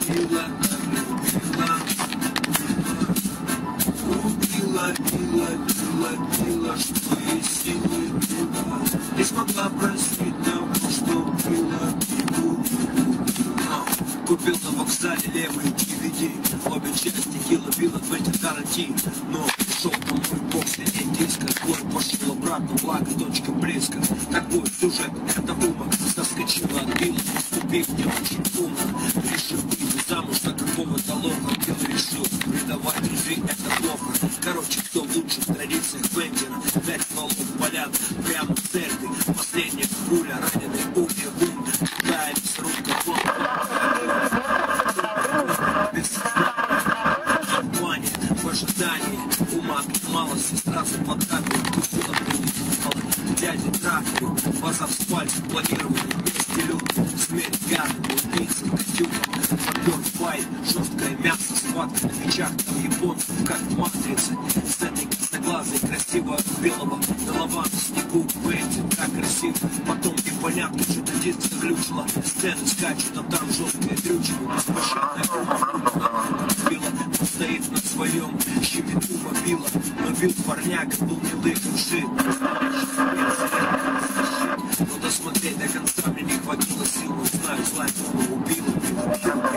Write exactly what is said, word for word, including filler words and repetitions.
Убила, убила, убила, била, била, била, что есть силы била. Не смогла простить того, что убила. Купил на вокзале левый ди ви ди. Обе части Килла Билла, Квентин Тарантино. Но пришел домой, бог сидеть диска. Твой пошел обратно, благо точка близко. Такой сюжет, это умок. Соскочила от Билла, поступив не очень умно. Решил выйти замуж за какого-то лоха. Билл решил предавать друзей, это плохо. Короче, кто лучше в традициях Квентина. Пять стволов полят прямо в церкви. Последняя пуля, раненый ум и ум. Дается рука в в ожидании ума мало, сестра заплакала, кусила прилипала, дяди трахали, глаза в спальне, планировали вместе люди, смерть гадом, убийца, костюмом, подбор файт, жесткое мясо, схватка на мечах, там японцев, как в матрице, с этой красноглазой, красивого белого, голова на снегу, Квентин, как красив, потом непонятно, что-то диск заглючило, сцены скачут, а там жесткое дрючево, беспощадная ума, стоит на своем, щемит ума Билла, но Билл парняга был милый души. Но досмотреть до конца мне не хватило сил, но знаю, злая ума убила.